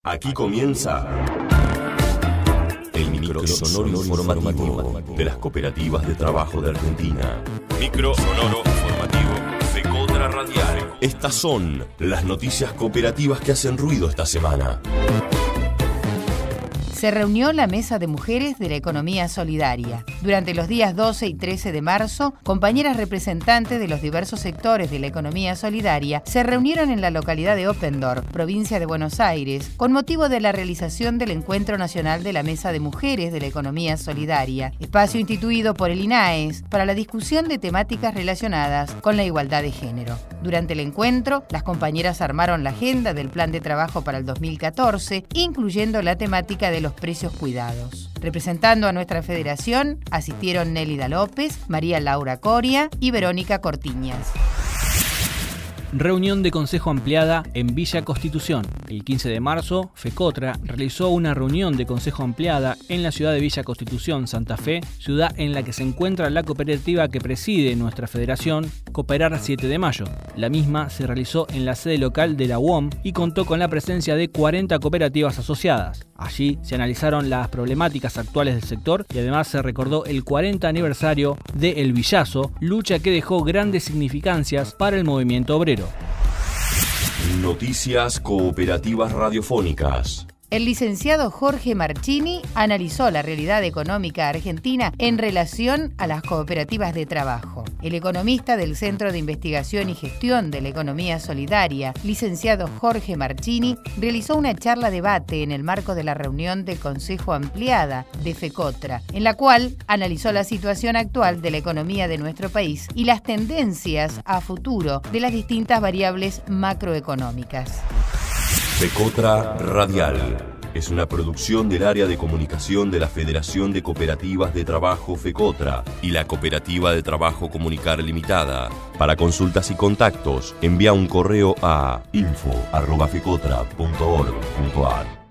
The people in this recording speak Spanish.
Aquí comienza el micro sonoro informativo de las cooperativas de trabajo de Argentina. Micro sonoro informativo FECOTRA Radial. Estas son las noticias cooperativas que hacen ruido esta semana. Se reunió la Mesa de Mujeres de la Economía Solidaria. Durante los días 12 y 13 de marzo, compañeras representantes de los diversos sectores de la economía solidaria se reunieron en la localidad de Oppendorf, provincia de Buenos Aires, con motivo de la realización del Encuentro Nacional de la Mesa de Mujeres de la Economía Solidaria, espacio instituido por el INAES para la discusión de temáticas relacionadas con la igualdad de género. Durante el encuentro, las compañeras armaron la agenda del Plan de Trabajo para el 2014, incluyendo la temática de los precios cuidados. Representando a nuestra federación, asistieron Nélida López, María Laura Coria y Verónica Cortiñas. Reunión de Consejo ampliada en Villa Constitución. El 15 de marzo, FECOTRA realizó una reunión de Consejo ampliada en la ciudad de Villa Constitución, Santa Fe, ciudad en la que se encuentra la cooperativa que preside nuestra federación, Cooperar 7 de Mayo. La misma se realizó en la sede local de la UOM y contó con la presencia de 40 cooperativas asociadas. Allí se analizaron las problemáticas actuales del sector y además se recordó el 40 aniversario de El Villazo, lucha que dejó grandes significancias para el movimiento obrero. Noticias cooperativas radiofónicas. El licenciado Jorge Marchini analizó la realidad económica argentina en relación a las cooperativas de trabajo. El economista del Centro de Investigación y Gestión de la Economía Solidaria, licenciado Jorge Marchini, realizó una charla-debate en el marco de la reunión de Consejo Ampliada de FECOTRA, en la cual analizó la situación actual de la economía de nuestro país y las tendencias a futuro de las distintas variables macroeconómicas. FECOTRA Radial es una producción del área de comunicación de la Federación de Cooperativas de Trabajo FECOTRA y la Cooperativa de Trabajo Comunicar Limitada. Para consultas y contactos, envía un correo a info@fecotra.org.ar.